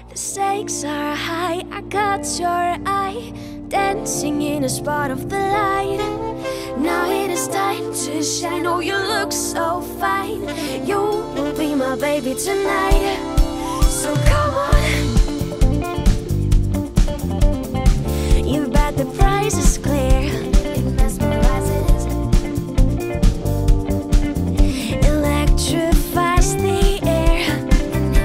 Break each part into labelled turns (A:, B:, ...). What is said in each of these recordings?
A: The stakes are high, I caught your eye, dancing in a spot of the light. Now it is time to shine, oh you look so fine. You will be my baby tonight, so come on. You bet the price is clear, it mesmerizes, electrifies the air, and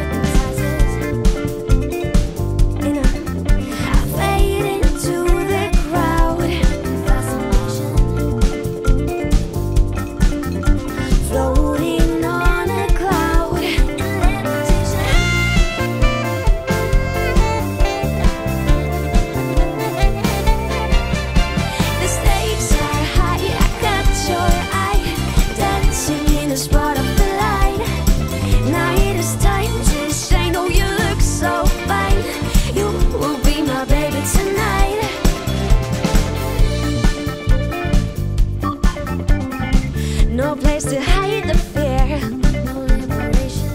A: hypnotizes. I fade into the crowd, fascination, floating on a cloud, the stakes are high, I got your eye, dancing in a spot of the light. Now it is time to shine, oh you look so fine. You will be my baby tonight. No place to hide the fear, no liberation.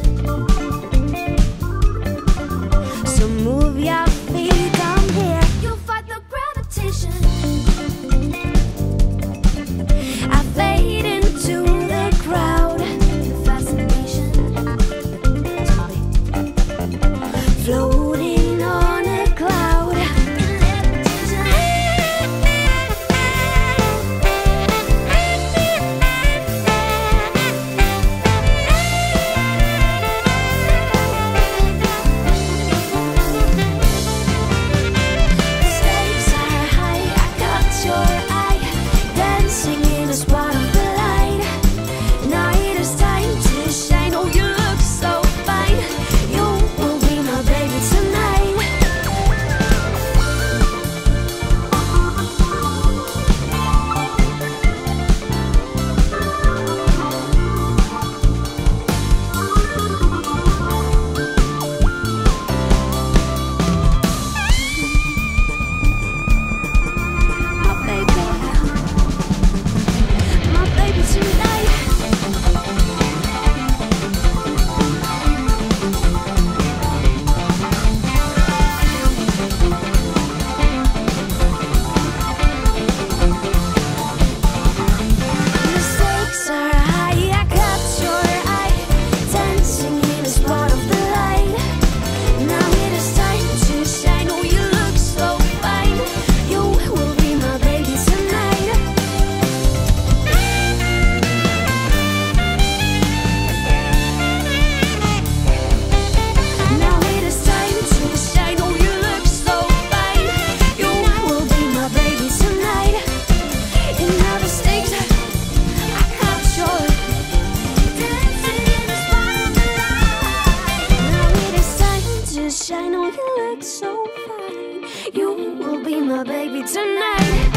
A: So move your feet down here. You fight the gravitation. I fade into the crowd, the fascination, floating on a cloud, the stakes are high, I got your eye, dancing in a spot of the light. Now it is time to shine, oh you look so fine. You will be my baby tonight. My baby tonight. The stakes are high, I caught your eye, dancing in a spot of the light. Now it is time to shine, oh you look so fine. You will be my baby tonight. Now it is time to shine, oh you look so fine. You will be my baby tonight. And now the stakes are, I caught your dancing in the spot of the light. Now it is time to shine, oh you look so fine. You will be my baby tonight.